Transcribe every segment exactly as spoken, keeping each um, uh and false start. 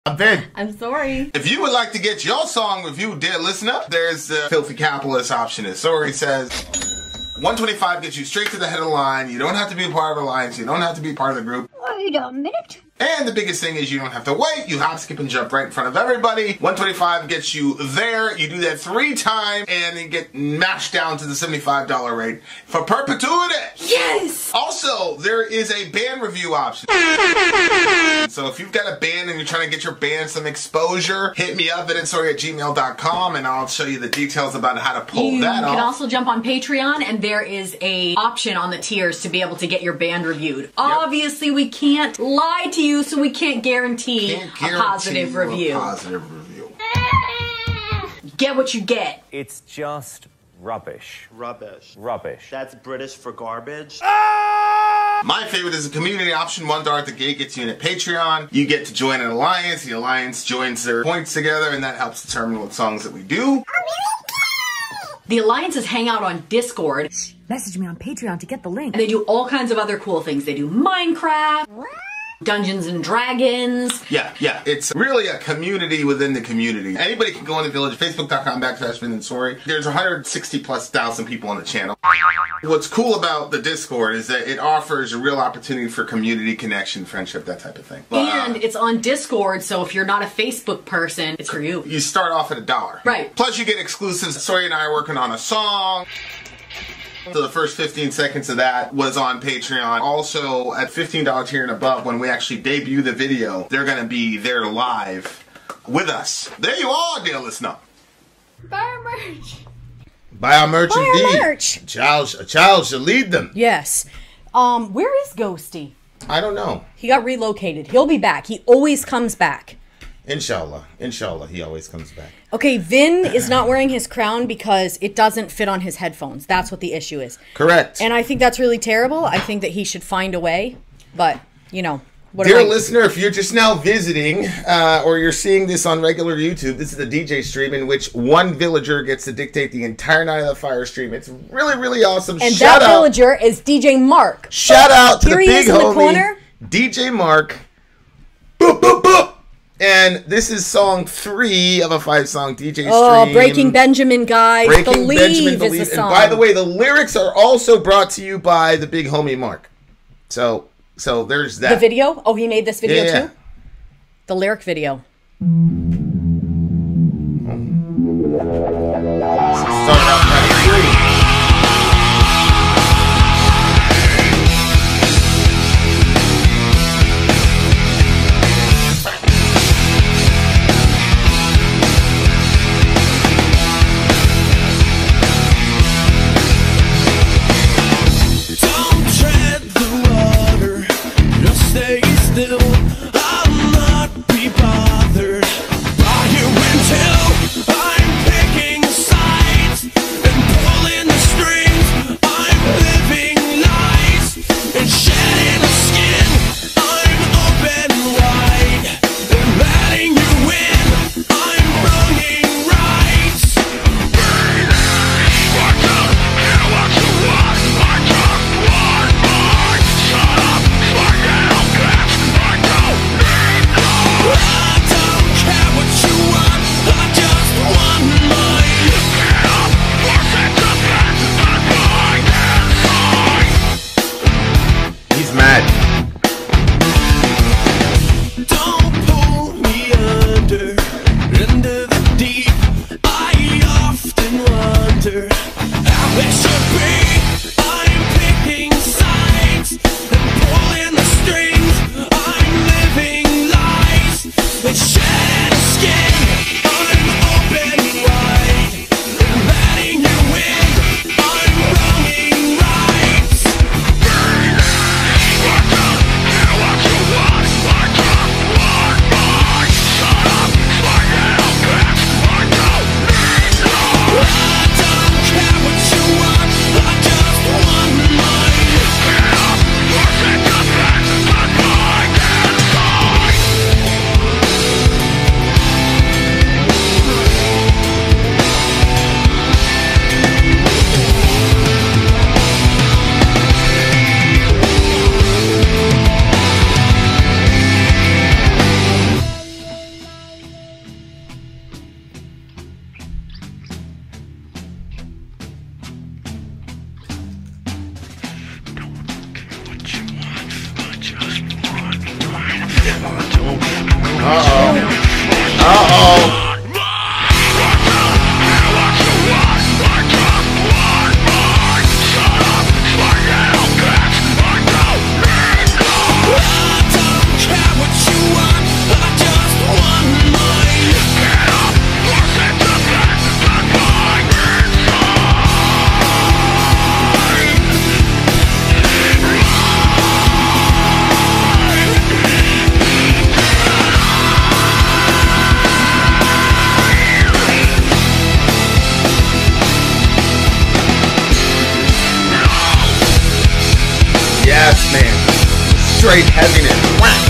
I'm Vin. I'm sorry. If you would like to get your song reviewed, dear listener, there's the Filthy Capitalist option. As Sorry says, one twenty-five gets you straight to the head of the line. You don't have to be a part of the alliance. You don't have to be part of the group. Wait a minute. And the biggest thing is you don't have to wait. You hop, skip, and jump right in front of everybody. one twenty-five gets you there. You do that three times, and you get mashed down to the seventy-five dollar rate for perpetuity. Yes! Also, there is a band review option. So if you've got a band and you're trying to get your band some exposure, hit me up at sorry at gmail dot com, and I'll show you the details about how to pull you that off. You can also jump on Patreon, and there is a option on the tiers to be able to get your band reviewed. Yep. Obviously, we can't lie to you, so we can't guarantee, can't guarantee a positive review. A positive review. Get what you get. It's just rubbish. Rubbish. Rubbish. That's British for garbage. My favorite is the community option. One dollar at the gate gets you in at Patreon. You get to join an alliance. The alliance joins their points together, and that helps determine what songs that we do. The alliances hang out on Discord. Message me on Patreon to get the link. And they do all kinds of other cool things. They do Minecraft, Dungeons and Dragons. Yeah, yeah. It's really a community within the community. Anybody can go in the village. Facebook dot com backslash Vin and Sorry. There's one hundred sixty plus thousand people on the channel. What's cool about the Discord is that it offers a real opportunity for community connection, friendship, that type of thing. But, and uh, it's on Discord, so if you're not a Facebook person, it's for you. You start off at a dollar. Right. Plus you get exclusives. Sorry and I are working on a song. So the first fifteen seconds of that was on Patreon. Also, at fifteen dollar tier and above, when we actually debut the video, they're going to be there live with us. There you are, dear listener. Buy our merch. Buy our merch Buy indeed. our merch. A child, a child should lead them. Yes. Um, where is Ghosty? I don't know. He got relocated. He'll be back. He always comes back. Inshallah. Inshallah, he always comes back. Okay, Vin is not wearing his crown because it doesn't fit on his headphones. That's what the issue is. Correct. And I think that's really terrible. I think that he should find a way. But, you know, what Dear am I- listener, if you're just now visiting uh, or you're seeing this on regular YouTube, this is a D J stream in which one villager gets to dictate the entire Night of the Fire stream. It's really, really awesome. And Shout that out, villager is D J Mark. Shout out to Here the he big is in the homie, corner. D J Mark. Boop, boop, boop. And this is song three of a five-song D J stream. Oh, Breaking Benjamin, guys. Breaking Believe Benjamin, is Believe. the And song. by the way, the lyrics are also brought to you by the big homie Mark. So, so there's that. The video? Oh, he made this video Yeah. too? The lyric video. Started out ninety-three. Don't tread the water, just stay still. I'll not be bothered by you until I'm picking Uh-oh. Uh-oh. Yes, man. Straight heaviness.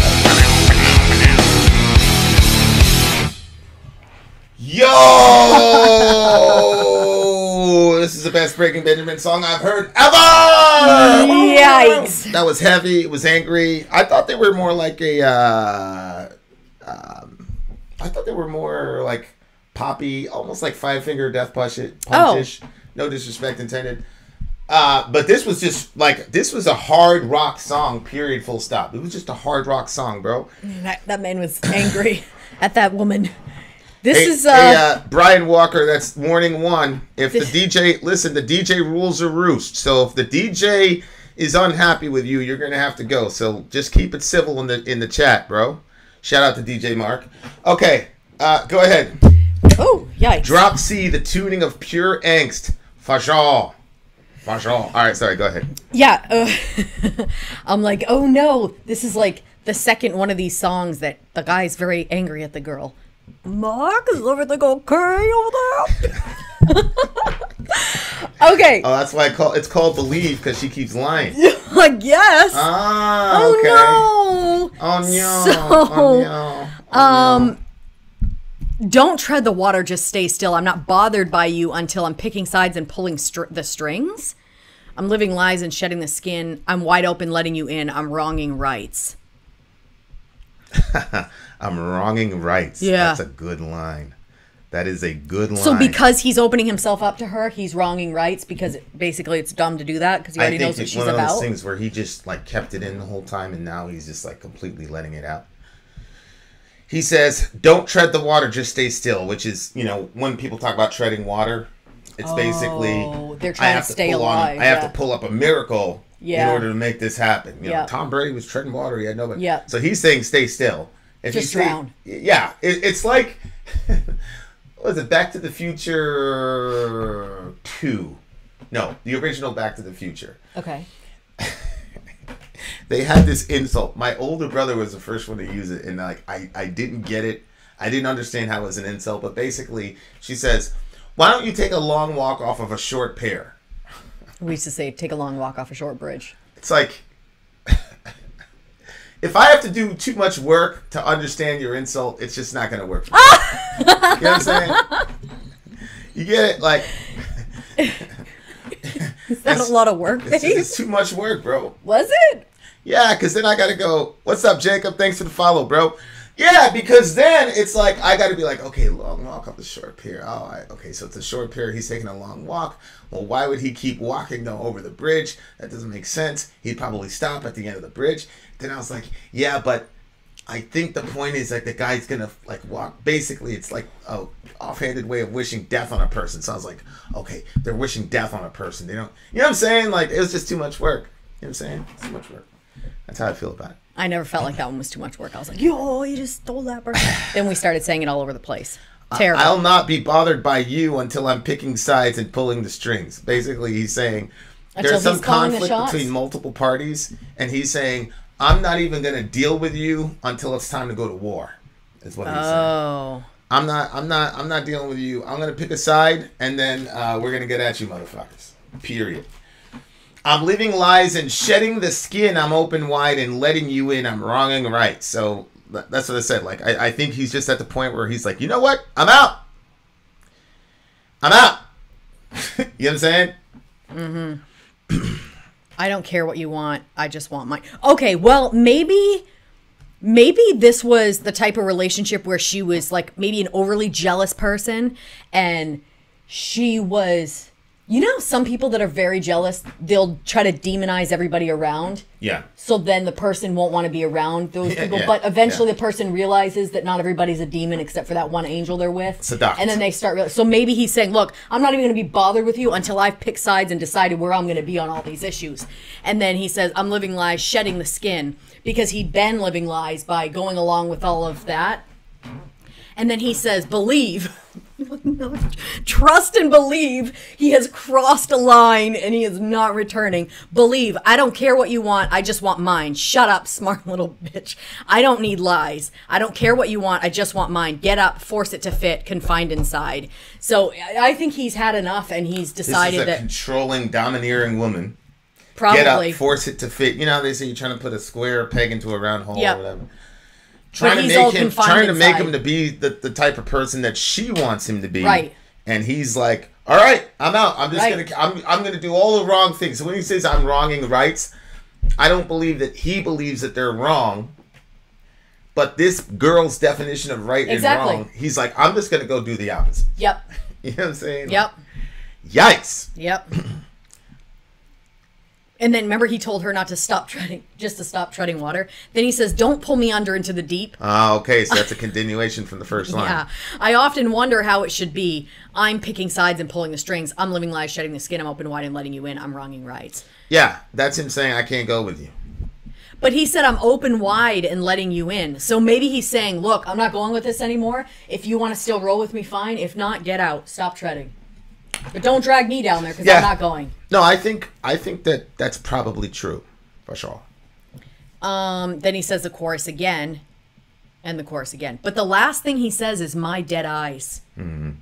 Yo! This is the best Breaking Benjamin song I've heard ever! Yikes. That was heavy. It was angry. I thought they were more like a, uh, um, I thought they were more like poppy, almost like Five Finger Death Punch Punch-ish. Oh. No disrespect intended. Uh, but this was just like, this was a hard rock song, period, full stop. It was just a hard rock song, bro. That, that man was angry at that woman. This hey, is, uh, hey, uh, Brian Walker, that's warning one. If the D J, listen, the D J rules a roost. So if the D J is unhappy with you, you're going to have to go. So just keep it civil in the in the chat, bro. Shout out to D J Mark. Okay, uh, go ahead. Oh, yikes. Drop C, the tuning of pure angst. Fajal. Fajal. All right, sorry, go ahead. Yeah. Uh, I'm like, oh no. This is like the second one of these songs that the guy's very angry at the girl. Mark, is everything okay over there? Okay. Oh, that's why I call it's called Believe, because she keeps lying. I guess. Ah, oh okay. no. Oh no. So, oh no. Oh, um, no. Don't tread the water. Just stay still. I'm not bothered by you until I'm picking sides and pulling str- the strings. I'm living lies and shedding the skin. I'm wide open, letting you in. I'm wronging rights. I'm wronging rights. Yeah. That's a good line. That is a good line. So because he's opening himself up to her, he's wronging rights because it, basically it's dumb to do that because he already knows what it's she's one of about. those things where he just like kept it in the whole time and now he's just like completely letting it out. He says, don't tread the water, just stay still, which is, you know, when people talk about treading water, it's Oh, basically they're trying I have to stay pull alive, On, I have yeah. to pull up a miracle Yeah. in order to make this happen. You know, Yeah. Tom Brady was treading water, he had nobody. Yeah. So he's saying stay still. If Just you stay, drown. Yeah, it, it's like what was it, Back to the Future two? No, the original Back to the Future. Okay. They had this insult. My older brother was the first one to use it, and like I, I didn't get it. I didn't understand how it was an insult, but basically she says, why don't you take a long walk off of a short pier? We used to say, take a long walk off a short bridge. It's like, if I have to do too much work to understand your insult, it's just not going to work for me. You know what I'm saying? You get it? Like, Is that a lot of work, it's, babe? it's too much work, bro. Was it? Yeah, because then I got to go, what's up, Jacob? Thanks for the follow, bro. Yeah, because then it's like, I got to be like, okay, long walk up the short pier. Oh, I, okay, so it's a short pier. He's taking a long walk. Well, why would he keep walking, though, over the bridge? That doesn't make sense. He'd probably stop at the end of the bridge. Then I was like, yeah, but I think the point is, like, the guy's going to, like, walk. Basically, it's like a offhanded way of wishing death on a person. So I was like, okay, they're wishing death on a person. They don't, you know what I'm saying? Like, it was just too much work. You know what I'm saying? It's too much work. That's how I feel about it. I never felt like that one was too much work. I was like, yo, you just stole that person. Then we started saying it all over the place. Terrible. I'll not be bothered by you until I'm picking sides and pulling the strings. Basically, he's saying Until there's some he's calling the conflict shots? between multiple parties, and he's saying, I'm not even going to deal with you until it's time to go to war. Is what he's saying. Oh. I'm not. I'm not. I'm not dealing with you. I'm going to pick a side, and then uh, we're going to get at you, motherfuckers. Period. I'm living lies and shedding the skin. I'm open wide and letting you in. I'm wronging right. So th- that's what I said. Like, I, I think he's just at the point where he's like, you know what? I'm out. I'm out. You know what I'm saying? Mm-hmm. I don't care what you want. I just want my... Okay, well, maybe... Maybe this was the type of relationship where she was, like, maybe an overly jealous person, and she was... You know, some people that are very jealous, they'll try to demonize everybody around. Yeah. So then the person won't want to be around those Yeah, people. yeah, but eventually yeah. the person realizes that not everybody's a demon except for that one angel they're with. Seduct. And then they start, real- so maybe he's saying, look, I'm not even going to be bothered with you until I've picked sides and decided where I'm going to be on all these issues. And then he says, I'm living lies, shedding the skin. Because he'd been living lies by going along with all of that. And then he says, believe. Trust and believe he has crossed a line and he is not returning. Believe. I don't care what you want. I just want mine. Shut up, smart little bitch. I don't need lies. I don't care what you want. I just want mine. Get up, force it to fit, confined inside. So I I think he's had enough and he's This decided is a that controlling, domineering woman. probably. Get up, force it to fit. You know how they say you're trying to put a square peg into a round hole Yep. or whatever. Trying to he's all make him, confined trying to make inside. him to be the, the type of person that she wants him to be. Right. And he's like, all right, I'm out. I'm just Right. gonna, I'm, I'm gonna do all the wrong things. So when he says I'm wronging rights, I don't believe that he believes that they're wrong. But this girl's definition of right Exactly. and wrong, he's like, I'm just gonna go do the opposite. Yep. You know what I'm saying? Yep. Yikes. Yep. And then remember he told her not to stop treading, just to stop treading water. Then he says, don't pull me under into the deep. Ah, okay, so that's a continuation from the first line. Yeah. I often wonder how it should be. I'm picking sides and pulling the strings. I'm living lies, shedding the skin. I'm open wide and letting you in. I'm wronging rights. Yeah, that's him saying I can't go with you. But he said, I'm open wide and letting you in. So maybe he's saying, look, I'm not going with this anymore. If you want to still roll with me, fine. If not, get out. Stop treading. But don't drag me down there because Yeah. I'm not going. No, I think I think that that's probably true, for sure. Um, then he says the chorus again, and the chorus again. But the last thing he says is "my dead eyes." Mm-hmm.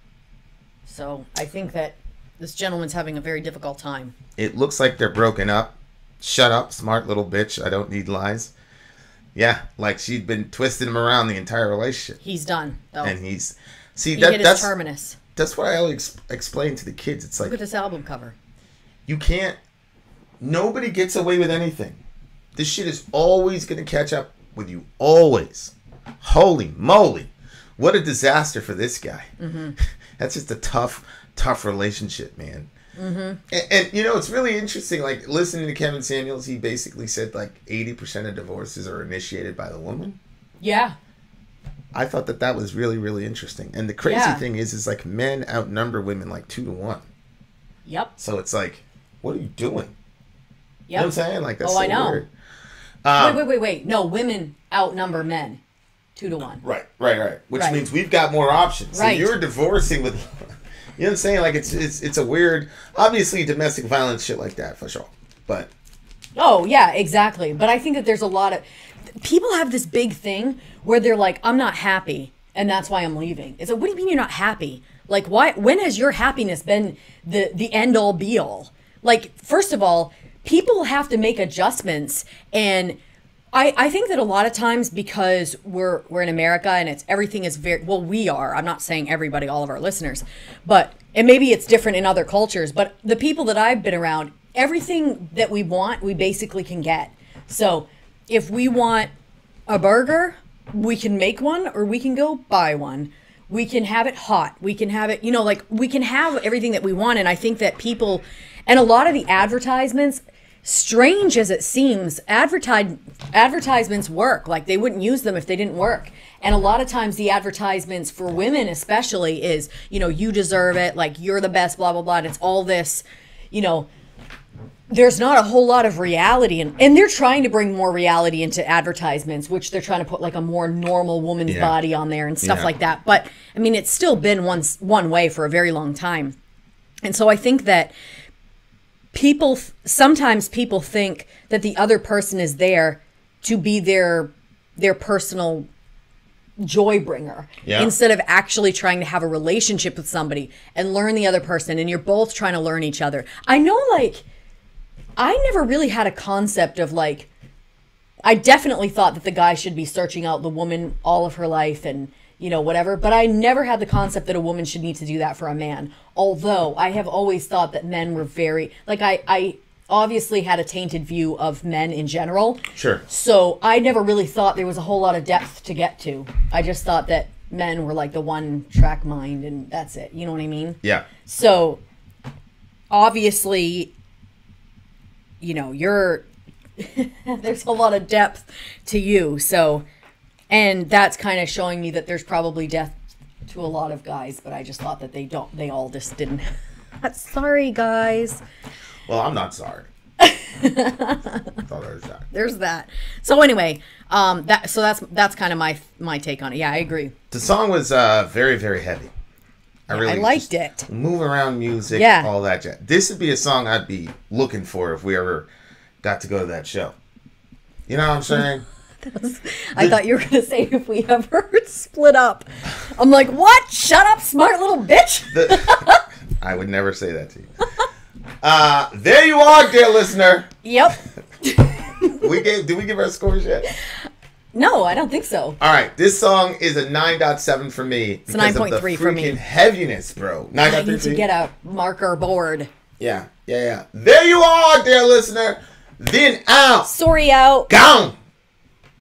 So I think that this gentleman's having a very difficult time. It looks like they're broken up. Shut up, smart little bitch. I don't need lies. Yeah, like she'd been twisting him around the entire relationship, He's done though. and he's see he that hit his that's terminus. that's what I always explain to the kids. It's Look at like this album cover. you can't. Nobody gets away with anything. This shit is always gonna catch up with you. Always. Holy moly! What a disaster for this guy. Mm-hmm. That's just a tough, tough relationship, man. Mm-hmm. And, and you know, it's really interesting. Like listening to Kevin Samuels, he basically said like eighty percent of divorces are initiated by the woman. Yeah. I thought that that was really, really interesting. And the crazy Yeah. thing is, is like men outnumber women like two to one. Yep. So it's like, what are you doing? You Yep. know what I'm saying? Like that's Oh, so I know. weird. Um, wait, wait, wait, wait. No, women outnumber men, two to one. Right, right, right. Which Right. means we've got more options. Right. So you're divorcing with, you know what I'm saying? Like it's it's it's a weird, obviously domestic violence shit like that for sure. But Oh, yeah, exactly. But I think that there's a lot of people have this big thing where they're like, I'm not happy, and that's why I'm leaving. It's like, what do you mean you're not happy? Like, why? When has your happiness been the the end all be all? Like, first of all, people have to make adjustments, and I I think that a lot of times because we're we're in America and it's everything is very well we are. I'm not saying everybody, all of our listeners, but and maybe it's different in other cultures. But the people that I've been around, everything that we want, we basically can get. So if we want a burger, we can make one or we can go buy one. We can have it hot. We can have it, you know, like we can have everything that we want. And I think that people, and a lot of the advertisements, strange as it seems, advertise, advertisements work. Like they wouldn't use them if they didn't work. And a lot of times the advertisements for women especially is, you know, you deserve it. Like you're the best, blah, blah, blah. And it's all this, you know, there's not a whole lot of reality in, and they're trying to bring more reality into advertisements, which they're trying to put like a more normal woman's Yeah. body on there and stuff Yeah. like that. But I mean, it's still been one, one way for a very long time. And so I think that people, sometimes people think that the other person is there to be their, their personal joy bringer Yeah. instead of actually trying to have a relationship with somebody and learn the other person. And you're both trying to learn each other. I know, like, I never really had a concept of like, I definitely thought that the guy should be searching out the woman all of her life and, you know, whatever. But I never had the concept that a woman should need to do that for a man. Although I have always thought that men were very, like I, I obviously had a tainted view of men in general. Sure. So I never really thought there was a whole lot of depth to get to. I just thought that men were like the one track mind and that's it. You know what I mean? yeah. So obviously, you know, you're there's a lot of depth to you. So, and that's kind of showing me that there's probably depth to a lot of guys, but I just thought that they don't, they all just didn't. Sorry, guys. Well, I'm not sorry. Thought I was sorry. There's that. So anyway, um, that so that's that's kind of my my take on it. Yeah, I agree. The song was uh, very, very heavy. I Yeah, really I liked just it. Move around music, Yeah. all that jazz. This would be a song I'd be looking for if we ever got to go to that show. You know what I'm saying? I thought you were gonna say if we ever split up. I'm like, what? Shut up, smart little bitch. The, I would never say that to you. Uh, there you are, dear listener. Yep. We gave. Did we give our scores yet? No, I don't think so. All right, this song is a nine point seven for me. It's a nine point three for me. Freaking heaviness, bro. nine I point three need to get a marker board. Yeah, yeah, yeah. There you are, dear listener. Then out. Sorry out. Gone.